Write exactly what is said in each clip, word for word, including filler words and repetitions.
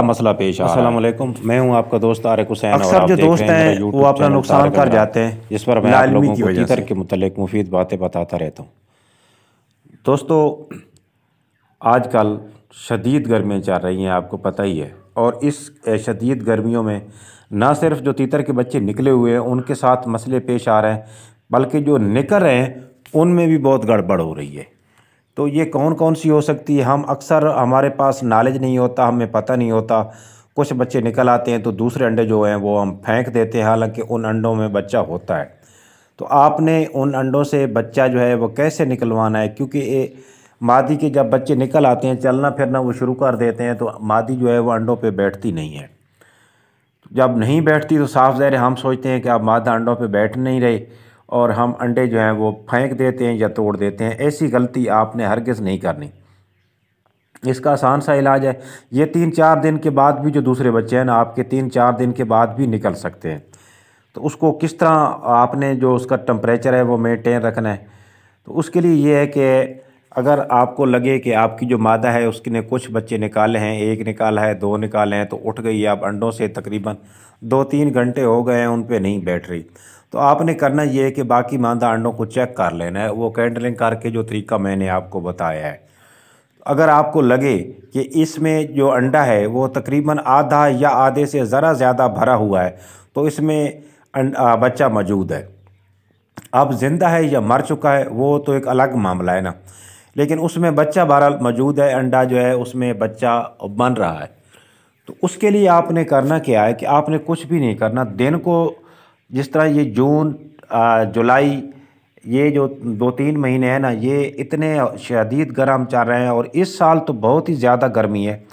मसला पेश आ रहा है। अस्सलाम वालेकुम, मैं हूं आपका दोस्त तारिक हुसैन। अक्सर जो दोस्त हैं वो अपना नुकसान कर जाते हैं जिस पर मैं आप लोगों को तीतर के मुतालिक मुफीद बातें बताता रहता हूं। दोस्तों, आजकल शदीद गर्मियाँ चल रही हैं, आपको पता ही है। और इस शदीद गर्मियों में ना सिर्फ जो तीतर के बच्चे निकले हुए हैं उनके साथ मसले पेश आ रहे हैं, बल्कि जो निकल रहे हैं उनमें भी बहुत गड़बड़ हो रही है। तो ये कौन कौन सी हो सकती है, हम अक्सर हमारे पास नॉलेज नहीं होता, हमें पता नहीं होता। कुछ बच्चे निकल आते हैं तो दूसरे अंडे जो हैं वो हम फेंक देते हैं, हालांकि उन अंडों में बच्चा होता है। तो आपने उन अंडों से बच्चा जो है वो कैसे निकलवाना है, क्योंकि ये मादी के जब बच्चे निकल आते हैं, चलना फिरना वो शुरू कर देते हैं, तो मादी जो है वो अंडों पे बैठती नहीं है। जब नहीं बैठती तो साफ ज़ाहिर हम सोचते हैं कि अब मादा अंडों पे बैठ नहीं रही और हम अंडे जो हैं वो फेंक देते हैं या तोड़ देते हैं। ऐसी गलती आपने हरगिज़ नहीं करनी। इसका आसान सा इलाज है, ये तीन चार दिन के बाद भी जो दूसरे बच्चे हैं ना आपके तीन चार दिन के बाद भी निकल सकते हैं। तो उसको किस तरह आपने जो उसका टेम्परेचर है वो मेंटेन रखना है। तो उसके लिए ये है कि अगर आपको लगे कि आपकी जो मादा है उसने कुछ बच्चे निकाले हैं, एक निकाला है, दो निकाले हैं, तो उठ गई है, अब अंडों से तकरीबन दो तीन घंटे हो गए हैं, उन पे नहीं बैठ रही, तो आपने करना ये है कि बाकी मादा अंडों को चेक कर लेना है, वो कैंडलिंग करके जो तरीका मैंने आपको बताया है। अगर आपको लगे कि इसमें जो अंडा है वो तकरीबन आधा या आधे से ज़रा ज़्यादा भरा हुआ है, तो इसमें बच्चा मौजूद है। अब ज़िंदा है या मर चुका है वो तो एक अलग मामला है ना, लेकिन उसमें बच्चा बहरहाल मौजूद है, अंडा जो है उसमें बच्चा बन रहा है। तो उसके लिए आपने करना क्या है कि आपने कुछ भी नहीं करना। दिन को जिस तरह ये जून जुलाई ये जो दो तीन महीने हैं ना, ये इतने शदीद गर्म चल रहे हैं, और इस साल तो बहुत ही ज़्यादा गर्मी है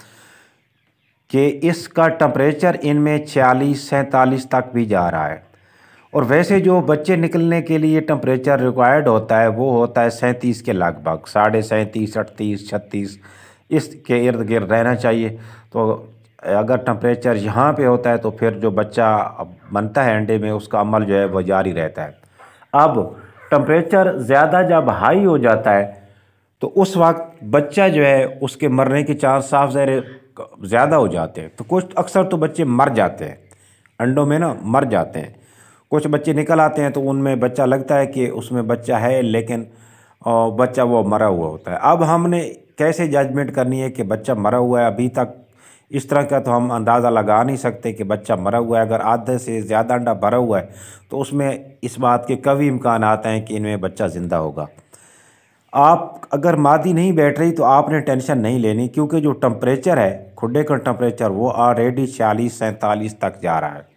कि इसका टेम्परेचर इनमें छियालीस सैंतालीस तक भी जा रहा है। और वैसे जो बच्चे निकलने के लिए टेम्परेचर रिक्वायर्ड होता है वो होता है सैंतीस के लगभग, साढ़े सैंतीस अड़तीस छत्तीस इसके इर्द गिर्द रहना चाहिए। तो अगर टेम्परेचर यहाँ पे होता है तो फिर जो बच्चा बनता है अंडे में उसका अमल जो है वो जारी रहता है। अब टेम्परेचर ज़्यादा जब हाई हो जाता है तो उस वक्त बच्चा जो है उसके मरने के चांस साफ ज़ाहिर ज़्यादा हो जाते हैं। तो कुछ अक्सर तो बच्चे मर जाते हैं अंडों में ना, मर जाते हैं। कुछ बच्चे निकल आते हैं तो उनमें बच्चा लगता है कि उसमें बच्चा है, लेकिन बच्चा वो मरा हुआ होता है। अब हमने कैसे जजमेंट करनी है कि बच्चा मरा हुआ है? अभी तक इस तरह का तो हम अंदाज़ा लगा नहीं सकते कि बच्चा मरा हुआ है। अगर आधे से ज़्यादा अंडा भरा हुआ है तो उसमें इस बात के कभी इम्कान आते हैं कि इनमें बच्चा ज़िंदा होगा। आप अगर मादी नहीं बैठ रही तो आपने टेंशन नहीं लेनी, क्योंकि जो टेम्परेचर है खुडे का टेम्परेचर वो ऑलरेडी छियालीस सैंतालीस तक जा रहा है।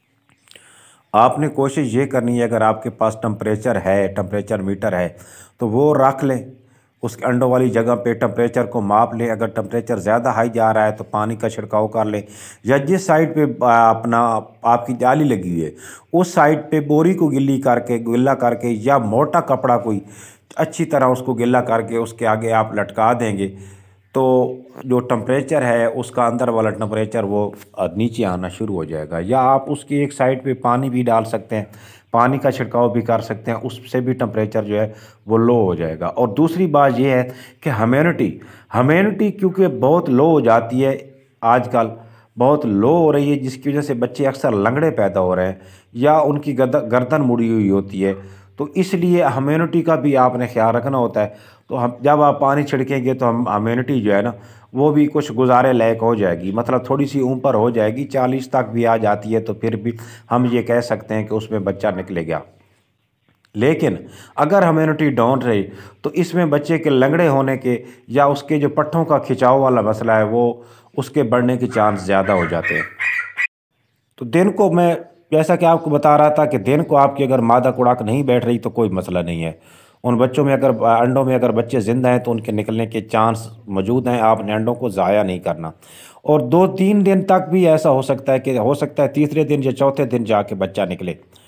आपने कोशिश ये करनी है, अगर आपके पास टेम्परेचर है, टेम्परेचर मीटर है, तो वो रख लें, उसके अंडों वाली जगह पे टेम्परेचर को माप लें। अगर टेम्परेचर ज़्यादा हाई जा रहा है तो पानी का छिड़काव कर लें, या जिस साइड पे अपना आपकी जाली लगी हुई है उस साइड पे बोरी को गिल्ली करके गिल्ला करके या मोटा कपड़ा कोई अच्छी तरह उसको गिल्ला करके उसके आगे आप लटका देंगे, तो जो टेम्परेचर है उसका अंदर वाला टेम्परेचर वो नीचे आना शुरू हो जाएगा। या आप उसकी एक साइड पे पानी भी डाल सकते हैं, पानी का छिड़काव भी कर सकते हैं, उससे भी टेम्परेचर जो है वो लो हो जाएगा। और दूसरी बात ये है कि ह्यूमिडिटी ह्यूमिडिटी क्योंकि बहुत लो हो जाती है, आजकल बहुत लो हो रही है, जिसकी वजह से बच्चे अक्सर लंगड़े पैदा हो रहे हैं या उनकी गर्दन मुड़ी हुई होती है। तो इसलिए ह्यूमिडिटी का भी आपने ख्याल रखना होता है। तो हम जब आप पानी छिड़केंगे तो हम ह्यूमिडिटी जो है ना वो भी कुछ गुजारे लायक हो जाएगी, मतलब थोड़ी सी ऊपर हो जाएगी, चालीस तक भी आ जाती है, तो फिर भी हम ये कह सकते हैं कि उसमें बच्चा निकलेगा। लेकिन अगर ह्यूमिडिटी डाउन रही तो इसमें बच्चे के लंगड़े होने के या उसके जो पट्ठों का खिंचाव वाला मसला है वो उसके बढ़ने के चांस ज़्यादा हो जाते हैं। तो दिन को मैं जैसा कि आपको बता रहा था कि दिन को आपकी अगर मादा कुड़ाक नहीं बैठ रही तो कोई मसला नहीं है। उन बच्चों में अगर अंडों में अगर बच्चे ज़िंदा हैं तो उनके निकलने के चांस मौजूद हैं। आपने अंडों को ज़ाया नहीं करना, और दो तीन दिन तक भी ऐसा हो सकता है कि हो सकता है तीसरे दिन या चौथे दिन जाके बच्चा निकले।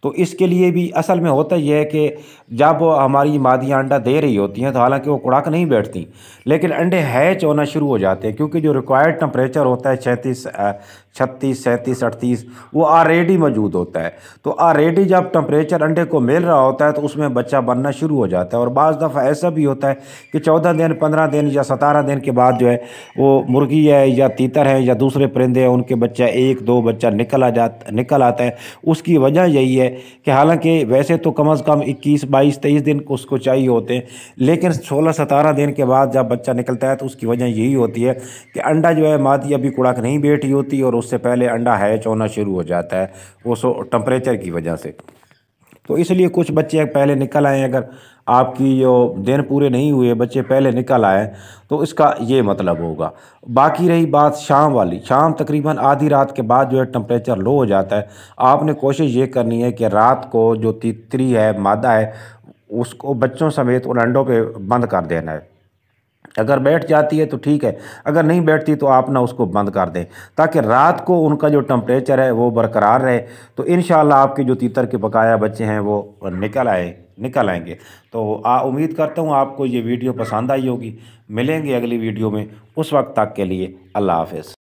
तो इसके लिए भी असल में होता यह है कि जब हमारी मादियाँ अंडा दे रही होती हैं तो हालांकि वो कुड़ाक नहीं बैठती, लेकिन अंडे हैच होना शुरू हो जाते हैं, क्योंकि जो रिक्वायर्ड टेम्परेचर होता है छत्तीस छत्तीस सैंतीस अड़तीस वो ऑलरेडी मौजूद होता है। तो ऑलरेडी जब टेम्परेचर अंडे को मिल रहा होता है तो उसमें बच्चा बनना शुरू हो जाता है। और बाज़ दफ़ा ऐसा भी होता है कि चौदह दिन पंद्रह दिन या सतारह दिन के बाद जो है वो मुर्गी है या तीतर है या दूसरे परिंदे हैं उनके बच्चा एक दो बच्चा निकल आ जाता निकल आता है। उसकी वजह यही है कि हालांकि वैसे तो कम अज़ कम इक्कीस बाईस तेईस दिन उसको चाहिए होते हैं, लेकिन सोलह सतारह दिन के बाद जब बच्चा निकलता है तो उसकी वजह यही होती है कि अंडा जो है मादी अभी कुड़ाक नहीं बैठी होती और उससे पहले अंडा हैच होना शुरू हो जाता है वो सो टेम्परेचर की वजह से। तो इसलिए कुछ बच्चे पहले निकल आए, अगर आपकी जो दिन पूरे नहीं हुए बच्चे पहले निकल आए तो इसका ये मतलब होगा। बाकी रही बात शाम वाली, शाम तकरीबन आधी रात के बाद जो है टेम्परेचर लो हो जाता है। आपने कोशिश ये करनी है कि रात को जो तीतरी है मादा है उसको बच्चों समेत उन अंडों पे बंद कर देना है। अगर बैठ जाती है तो ठीक है, अगर नहीं बैठती तो आप ना उसको बंद कर दें, ताकि रात को उनका जो टेम्परेचर है वो बरकरार रहे। तो इंशाल्लाह आपके जो तीतर के बकाया बच्चे हैं वो निकल आए निकल आएंगे। तो आ उम्मीद करता हूँ आपको ये वीडियो पसंद आई होगी। मिलेंगे अगली वीडियो में, उस वक्त तक के लिए अल्लाह हाफ़िज़।